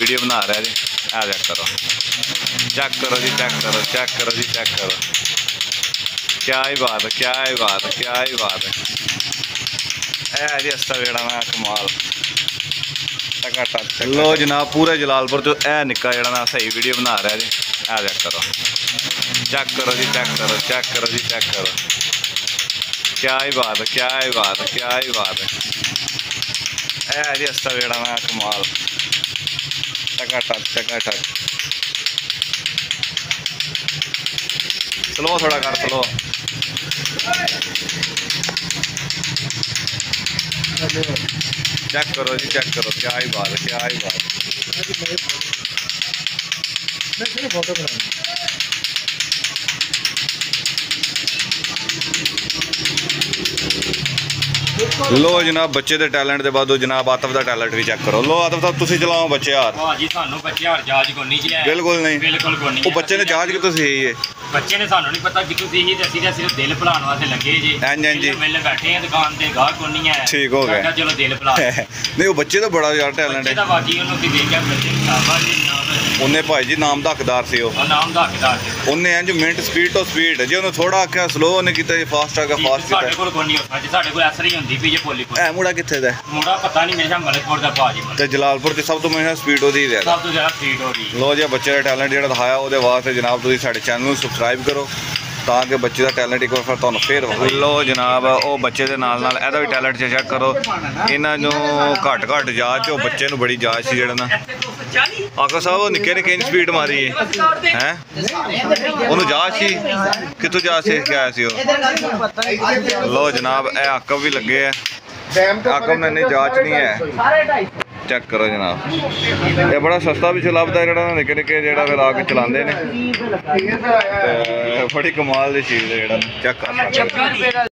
Video बना रहा जी। आ check करो, चेक करो जी, चेक करो, चेक करो जी, चेक करो। क्या ही बात है, क्या ही बात है, क्या ही बात है। जी अस्ता जेड़ा ना कमाल। लो जनाब पूरे जलालपुर तो निक्का जेड़ा ना सही वीडियो बना रहा जी। आ चेक करो, चेक करो जी, चेक करो, चेक करो जी, चेक करो। क्या ही बात है, क्या ही बात है, क्या ही बात है। जी अस्ता जेड़ा ना कमाल। टकाटक टकाटक। स्लो थोड़ा कर, स्लो। चेक करो जी, चेक करो। क्या ही बात है, क्या ही बात है। लो जनाब बच्चे के टैलेंट के बाद जनाब आतफ का टैलेंट भी चेक करो। लो आतफ साहब तुम चलाओ बच्चे यार। बिल्कुल नहीं, वो बच्चे ने जांच कितों सी है? बच्चे ने सानू नहीं पता कितों सी ही, ते असि सिर्फ दिल भुलाने वास्ते लगे जी। हां जी, हां जी, मिल बैठे हैं दुकान ते, गाहक कोई नहीं है। ठीक हो गया, चलो दिल भुला। नहीं वो बच्चे तो बड़ा यार टैलेंट है। बाकी उन्होंने देखा बच्चे शाबाश जी। उन्हें भाई जी नाम दा हकदार सी नाम दा हकदार सी। उन्हें इंज मिनट स्पीड तो स्पीड जे उन्हें थोड़ा आख्या स्लो उन्हें कीता जी, फास्ट आ गया फास्ट कीता। साडे कोल कोई नहीं होता जी, साडे कोल ऐसा ही हुंदी भी जे बोली कोई। मुड़ा किथे दा? मुड़ा पता नहीं, मेरे मलकपुर दा भाजी ते जलालपुर च सब तो मेरा स्पीड ओदी है, सब तो ज्यादा स्पीड हो रही। लो जी बच्चे का टैलेंट जो दिखाया वो वास्ते जनाब तुम साढ़े चैनल में सबसक्राइब करो ताकि बच्चे का टैलेंट एक बार तुहानू फिर लो जनाब वो बच्चे के नाल नाल एदा भी टैलेंट चेक करो। इन्हों घट घट जाच वो बच्चे नू बड़ी जाच सी जेड़ा ना आका साहब वो निक्के निक्के स्पीड मारी है उन्होंने जाच सी कितों जाच से क्या सी। लो जनाब ए आकब भी लगे है, आकब ने इन्नी जाच नहीं है। चेक करो जनाब ये बड़ा सस्ता भी लभदा है जेड़ा निक्के निक्के जेड़ा फिर आके चलाते हैं, बड़ी कमाल की चीज़ है जेड़ा चेक कर सकते।